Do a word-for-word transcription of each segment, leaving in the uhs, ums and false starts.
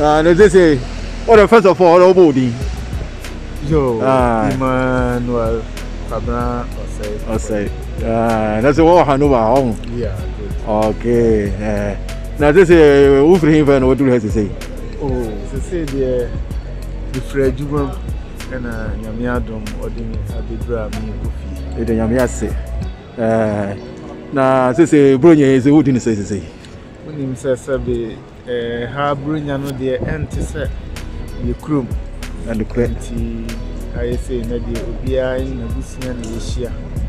And as they say, well, first of all, all body. Yo, Emmanuel Fabra, or say, ah, that's the one Hanover home. Yeah, good. Okay. Uh, now this is who for him and what do you have to say? Oh, to say the the Fred Jubam and a Yamiadum or the Abidra me coffee. The Yamiase. Uh, now this is Brunia is who didn't say to say. When him says, Sabi, eh, ha Brunia no dear anti set your crew and the credit. I say, Nadia, Ubia in a Busian Asia.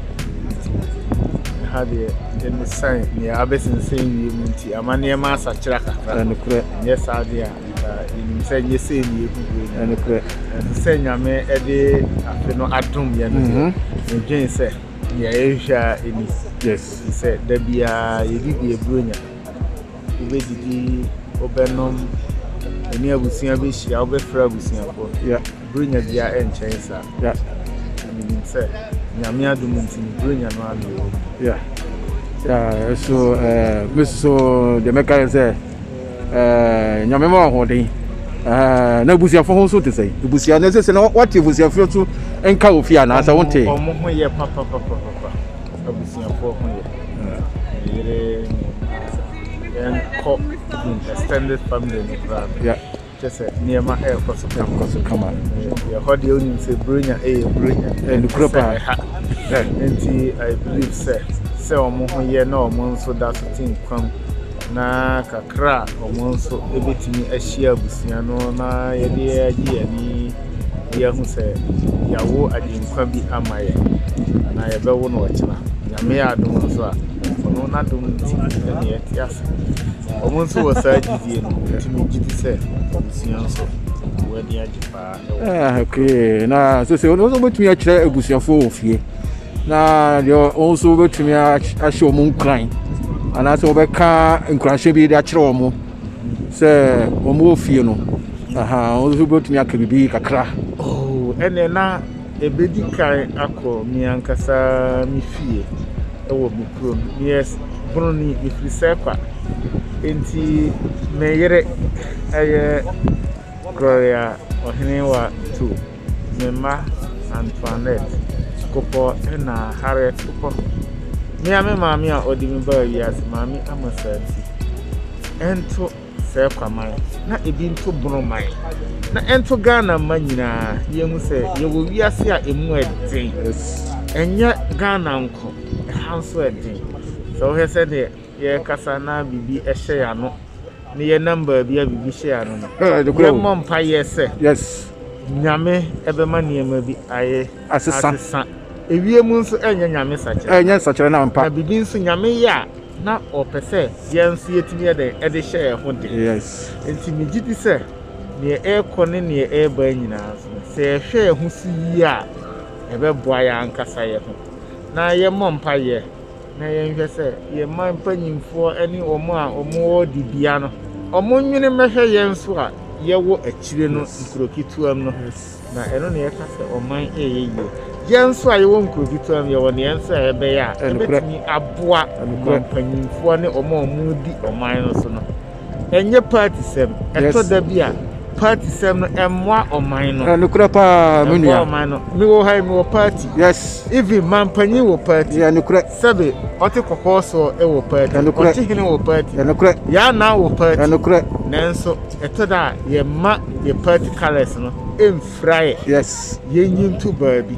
Had the sign near Abbas and saying, You are near Massa Chaka and the credit. Yes, idea. In saying, You say, You and the credit. And saying, Yame, Eddie, after no atom, Yan, and Jane said, Yeah, Asia in yes, he said, There be a Yidi Brunia. You did Obenum, and near Busia Bish, I'll be for Busia. Yeah, Brunia, dear, and Chancer. Yeah, I mean, said, Yamia Dumunti, Brunia, no, yeah. Yeah, so, uh, Miss So, the Mecca said, uh, Yamama holding. Uh, no Busia for also to say. The Busia necessary what you was your future to and Kaufia, and as I want to. Oh, yeah, papa, papa, papa. A Busia for me. And cop extended family. Yeah, just near my hair for some come on. Your hot union say, bring a bring and the crop. And I believe, sir, so more no months so that's a thing come. Na kakra omonso ebetimi ahia busiano na ye de agi ani ye hu se yawo adenkwa bi amaye na ye bewo no ochina nyame adom nso a ono na dom ti na ye tiase omonso wo sa agidie no timi gidi se busiano so wo de agipa ah okay na so se ono so betumi a kire ebusiafo ofie na yo onso betumi a ahye omun kran and as over car and crash be that romo, sir, or more fear no. Aha, also brought me a baby a crack. Oh, and then now a baby car, Ako, me and Cassa, me fear. Oh, me prune, yes, Bruni, if we sepa. Inti Mayere, a Gloria, or Henewa too. Mema Antoinette, Copo, and a Harriet Copo. Me ame mami a odi me ba wi as mami amasati ento se kwaman na ebi nto broman na ento Ghana manyina ye hu se ye wo wi ase a emu eden enya Ghana nko hanso eden so he said ye kasa na bibi ehye ya no ne ye number bi a bibi hye ya no no ye mompa ye se yes nyame ebe ma niema bi aye asesa ewie mu nso enya nyame sache enya sache na mpa na bibi nso nyame ya na opese ye nso yetimi ede ede hye ho de yes enti mi gidi se ne e ko ne ne e ba nyina so se hwe ho si yi a ebe boa ya ankasa ye ho na ye mompa ye na ye nhwe se ye man panyimfo ani omo a omo di bia no omo nwene mehwe ye nso a ye wo akire no nkrokituam no na eno ne ye ka se oman eye ye Jenso ayi won krobitu am ye won yenso ebe ya ebetimi aboa mpanyimfo ne omo omu di oman no so no enye party sem eto da bia party sem no emwa oman no enukura pa menua oman no mi wo hai mi wo party yes even man panyi wo party ya enukura sebe ote kokoso e wo party ote hene wo party enukura ya na wo party enukura nenso eto da ye ma ye party colors no emfrae yes ye nyintu baabi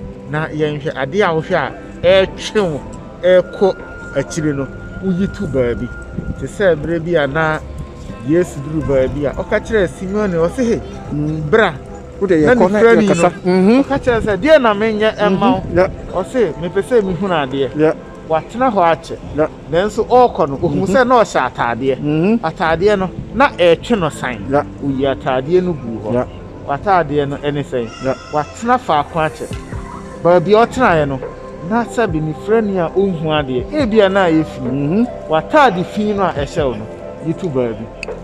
na yenhwe ade a wo hwe a e twen e ko akire no uyitu baabi te se bre bi ana yesu duru baabi a oka kire Simeon o se he bra wo de ye ko na ye kasa mhm oka kire se de na menye ema o se me pese mi hunu ade ya watena ho ache nanso okọ no ohun se na o sha atade atade no na e twe no san uyi atade no bu ho atade no anything watena fa akwa ache baabi otena no na sabi ni freni a ohun ade e bia na yefi mhm watade fi no a ehye no yitu baabi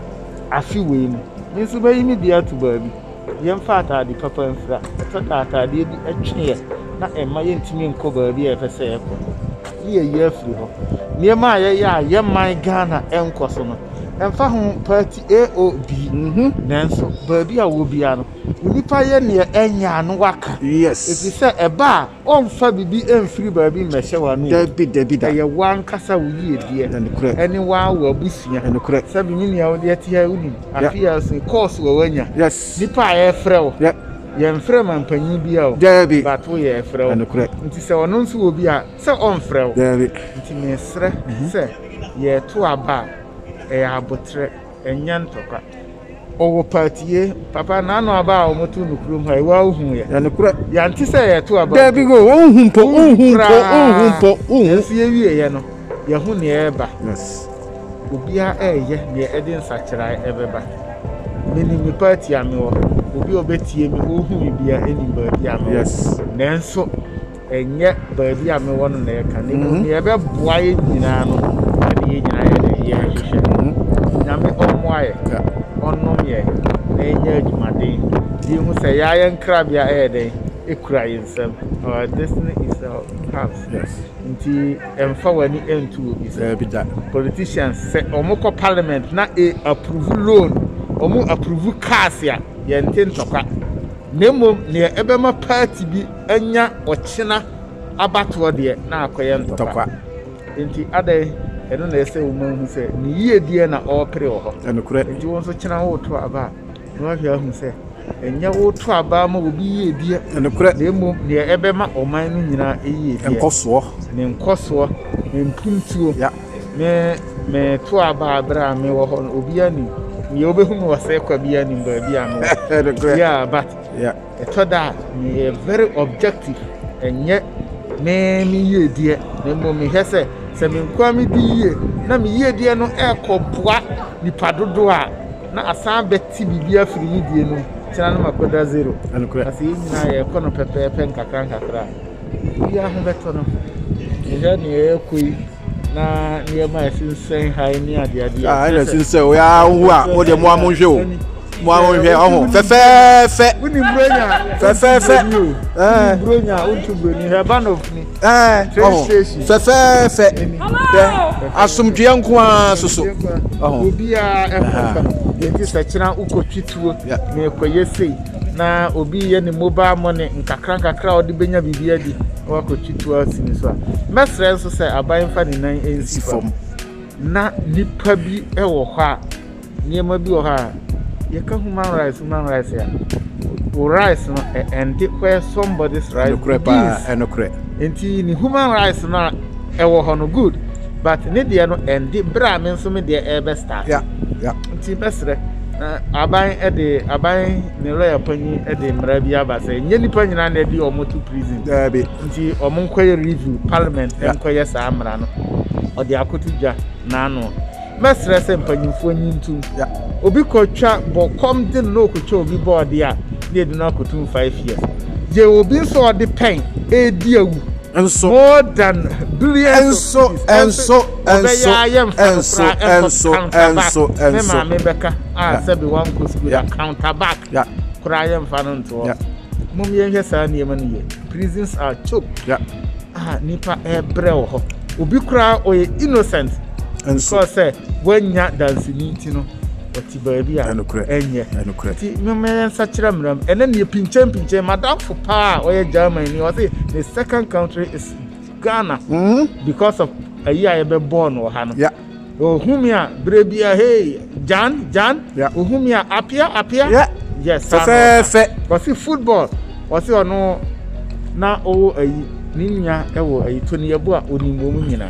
afi we ni nso bayi mi bia tu baabi yem fa atade papa mfra to atade bi etwe na ema ye ntimi nko baabi e fese ekọ ye ye afri ho niema ye ya ye man Ghana enko so no emfa ho party A O B mhm nanso baabi a wo bia no nipa ye ne enya no waka yes if you say eba onfa bibi emfiri baabi mehye wa no dabi dabi da ye wan kasa wo yie die enukure eni wa wo abusua enukure sabi ni ne wo de ti ha uni afia so course wo wanya yes nipa ye frɛ wo yeah ye mfrɛ man panyi bia o dabi but wo ye frɛ wo enukure nti sɛ ono nso wo bia sɛ on frɛ wo dabi nti me srɛ sɛ ye to aba e abotre enya ntoka owo party papa na no aba a omotu nukrum ha iwa ohun ye enukure ya nti sɛ ye to aba dabi go ohun po ohun po ohun po ohun si ewie ye no ye hu ne eba yes obia eye ne ede nsakira ebeba meni mi party amewo obi obetie mi ohun bia eni ba bia amewo yes nenso enye ba bia amewo no na ye ka ne ne ye be boa ye nyina no ne ye nyina ye ne ye hwehwe nyame omoaye ka onom ye na enye adwumade di hu se ya ye nkrabia ede ekura yensem our destiny is our path yes nti emfa wani entu obi se bi da politicians se omukọ parliament na e approve loan omu approve cars ya ye nte ntoka nemo ne ebema party bi anya ochina abato de na akoye ntoka nti ade eno na ese woman hu se ni yie die na opere ho enukure nti won so kina wo to aba no ahia hu se enya wo to aba ma obi yie die enukure nemo ne ebema oman no nyina eyie die enkoso ne nkoso ne mpuntuo ya me me to aba abra me wo ho obi ani ye obehu no wase kwa bia ni ba bia no yeah but yeah eto da me very objective enye me mi yie die nemo me hese se me kwa mi di yie na me yie die no ekoboa nipa dodo a na asan beti bibia firi yi die no kira no makoda zero enukure asi nyina ye kono pepe pen kakran kakra bia ho beto no je ni e koi na nie ma sinsen hai ni ade ade ah ina sinsen o ya hu a o de mo amonhwe o mo amonhwe oho fe fe fe woni bronya fe fe fe eh bronya untu broni heban of ni eh oho fe fe fe asumdwe nko a soso oho obi a ekofa enti sekira ukotwituo na ekoye sei na obi ye ni mobile money nkakra nkakra odi benya bibia di wakotwituo asini so a mesre so se aban fa ni nan ensi fam na nipa bi ewo ho a niema bi wo ha ye ka human rights human rights ya rights no and where somebody's right enokre enti ni human rights na ewo ho no good but ne de no and bra me so me de e be start yeah yeah enti mesre aban e de aban ne lawyer panyi e de mra bi abase nye nipa nyina na di omo to prison dabi nti omo nkoye review parliament enkoye sa amra no odi akotudwa na no mesre se mpanyimfo nyintum yeah obi kotwa bokom de no kotwa obi board ya ne de na kotum five years je obi so odi pen e di awu enso more than billions enso enso enso enso enso enso enso me me beka ah sabi one go school counter back yeah kura mfa no nto yeah mum ye hwe sa na yema no ye prisons are choked yeah ah nipa e bre wo ho obi kura o ye innocent enso so say wanya dance ni ti no oti baabi a enye ti me nsa kira mram ene ne pinchen pinchen madam for pa o ye Germany ni o say the second country is Ghana mm because of a year be born o ha no yeah ohumia brebia hey Jan Jan yeah ohumia apia apia yeah yes fe fe because football o say ono na o ayi ni nua e wo ayi to ne yebu a onimo mu nyina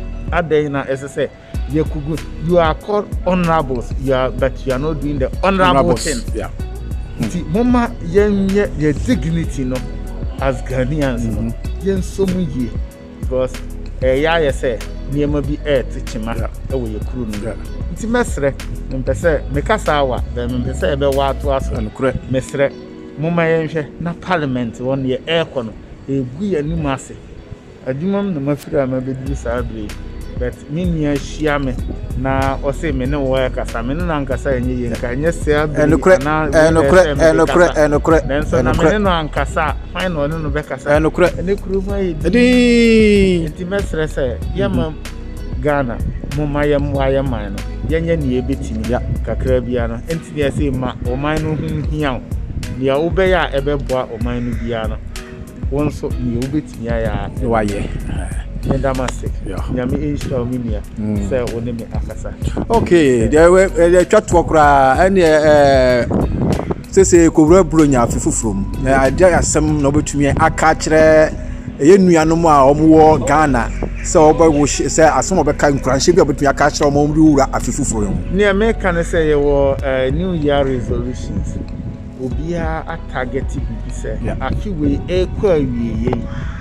adan na ese Yakugu, you are called honorables, you are, but you are not doing the honorable thing. Yeah. See, Mama, your dignity, no, as Ghanaians, no, yen so much because a ya say, near maybe air teaching my away your crew. It's a mesre, and Pesse, Mekasawa, then Pesse, be what to us and correct Mesre, Mama, na parliament one year aircon, a we and new massy. I do mum the mafia, maybe this I but minia shiame na o se me ne wo kasa me na nkasa enye ye nka nye se abi na enokre enokre enokre enso na me no ankasa fine no no be kasa enokre ene kuru mai di enti mesre se yema Ghana moma yam wire man no yenye ne ebetimi ya kakra bia no enti ne say ma oman no hian ne obe ya ebeboa oman no bia no wonso ne obetimi ya waye Ndamase. Nyame insha minia. Say woni me akasa. Okay, there we twatwo kra ene eh sese kowura bronya afufufrom. Na ade asem na obetumi aka kire eye nuanom a omwo Ghana. Se obawo se asom obeka nkuranhye bi obetumi aka kire omomri wura afufufrom. Ne me kan say ye wo new year resolutions. Obia a target bi say afi we e kwa wiye.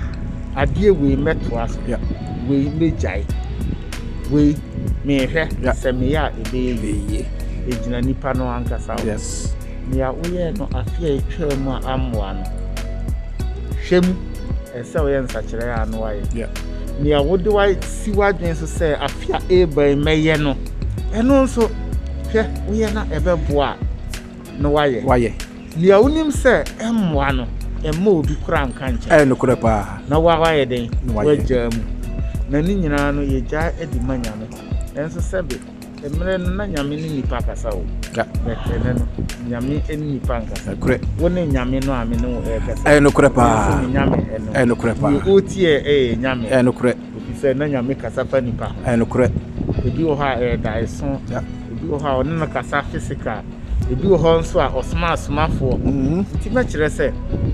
Adie we metwas yeah we mejai we me hwe se me ya ebe ejina nipa no ankasa yes me ya uye no afia etwa mu amwa no hwem ese we nsa kire ya no waye yeah me ya wode wa siwadwen so se afia eba meye no eno nso hwe uye na ebe boa no waye waye me ya unim se emwa no emo obi kura nkanche eh no kura pa na wa wa yeden wajam na ni nyina no ye ja edi manyame enso sebe emre na nyame ni nipa kasa o ya betene no nyame eni nipa nkasa kure woni nyame no ame no e kasa eh no kura pa nyame eno eh no kura pa o tie eh nyame eh no kure obi se na nyame kasa pa nipa eh no kure ebi o ha eh da eso ya ebi o ha oni na kasa physical ebi o ho nso a osma asmafo mhm ti ma kire se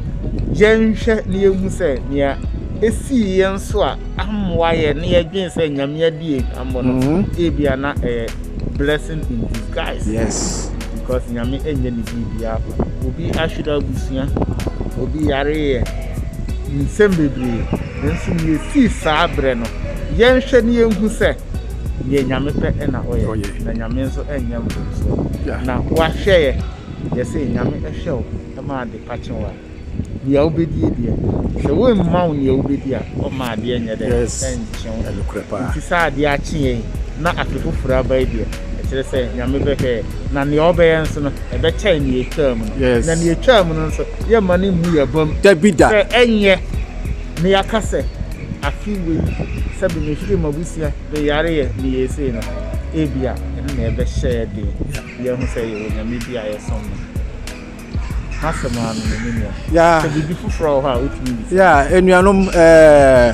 yenhwe ne emu se ne esi yenso a amwaye ne yedwen se nyame adi ambo no ebia na eh blessing in disguise yes because nyame enye ne bibia obi ahweda busia obi yare nsembebri nso ne esi saabre no yenhwe ne ehu se ye nyame pe na oye na nyame nso enye mbo na wahwe ye yese nyame ehwe o ma de pachenwa ya obedi dia se we mma ni obedi a o ma de enye de enchen elukrepa ti sa de a chie na afufura ba dia e kire se nyame beke na ne obe enso no e be chai ni etwam na ne etwam no nso ye ma ne mu ya bam dabida se enye ne yakase afi we se be me firi mabusia be yare ye ni yese no ebia na e be share de ye hu se ye nyame bia ye som Masaman minimum. Yeah. So be for how it means. Yeah, enuanom eh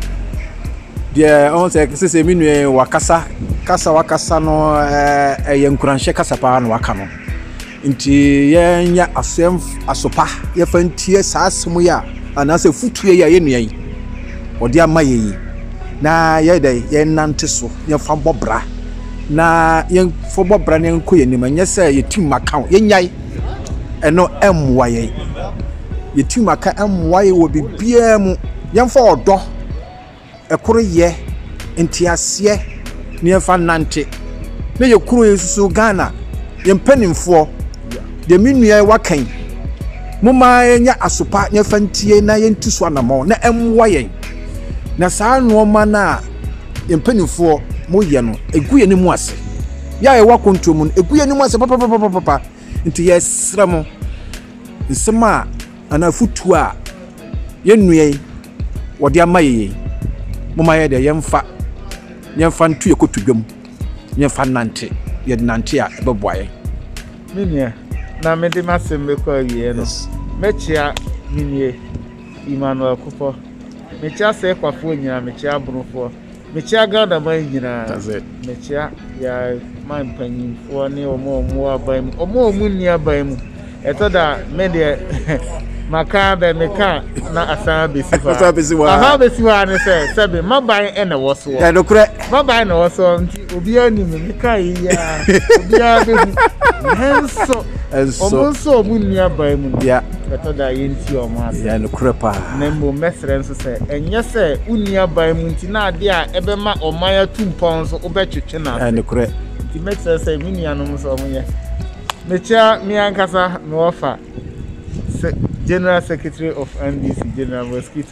dia on say say me nue wakasa kasa wakasa no eh ye nkuranhye kasa pa no waka no. Nti ye nya asem asopa ye fantie saasem ya anase futue ya ye nuan. Odi ama ye na ye dai ye nante so ye fa bobra na ye fo bobra ne nko ye nim anya say ye tim account ye nyai eno emwaye yetum aka emwaye wo bibia mu yemfa odo ekoro ye entiase ne yemfa nante ne yekuru yesusu Ghana yempanimfo de minua wakan muma nya asopa nya fantie na yentuso anamo na emwaye na saa no ma na yempanimfo mo ye no eguye ne mu ase ya ye wakontomu eguye ne mu ase papa papa papa nti yesramo nsema ana futu a yenue wode amaye moma ye de yemfa yemfa ntu yekotudwam yemfa nante ye nante a beboaye minia na me de masem ko awie no mechia minie Emmanuel Kupo mechia se kwafo nyina mechia abronfo mechia gada ban nyina mechia ya man panyimfo ne omo omo aban omo omo ni aban mu eto da me de maka be meka na asa besifa asa besiwa aha besiwa ne se sebe maban e na woso ya dokure maban na woso nti obi ani me meka yi ya obi a be henso omo so omo ni aban mu ya eto da yenti omo asa ya dokure pa na mbo mesre nso se enye se uni aban mu nti na ade a ebe ma omaya tumpon so obetwetwe na ya dokure ti mesre se mini anum so omo ye mecha mi ankasa me offer General Secretary of N D C, General Mosquito.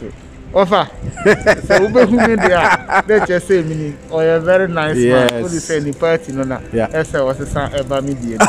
Offer. So we be who me there. They just say me. Oh, you're very nice yes. man. What you say in the party no na? Yeah. Yes, I was a son ever me dear.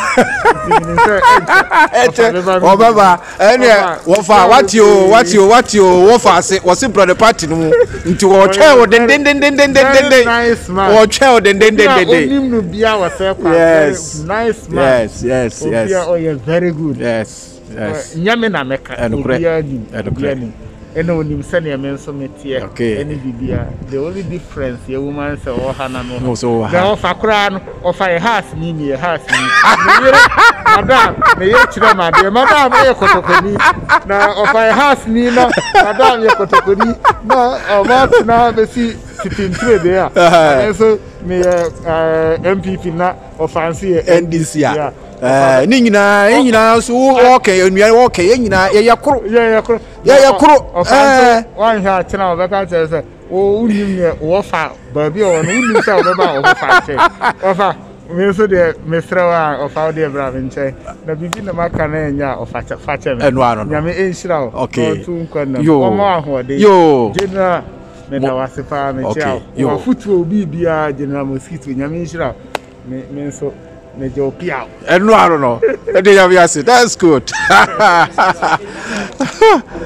Oh, Baba. Any. Offer. What you? What you? What you? Offer. Say. What's it brother party no? Into our chair. Den den den den den den den. Nice man. Our chair. Den den den den den. Onim no bia was Yes. Nice man. Yes. Yes. Yes. Oh, you're very good. Yes. Yes. Nyame na meka. Enukre. Enukre. And when you send your men so metia, okay. Any bibia, the only difference, your woman say, oh, Hannah, no, so the offer crown of a house, Nini, a house, Madame, may you tell my dear Madame, a cotoconi, now of a house, Nina, Madame, your cotoconi, no, or what now, the sea sitting through there, and so may M P P not or fancy N D C. Eh ningina ningina so okay enua okay nyina ye yakoro ye yakoro ye yakoro eh wan ha tena obeka tese o unim ne wo fa ba bi o no unim sa obeba o fa che o fa me so de mesra wa o fa de bra nche na bibi na maka na nya o fa fa che enua no nya me enhira o okay tu nkwana o mo ahode yo general me da wasefa me chia o futu obi bia general mosquito nya me enhira me me so and no, I don't know. That's good.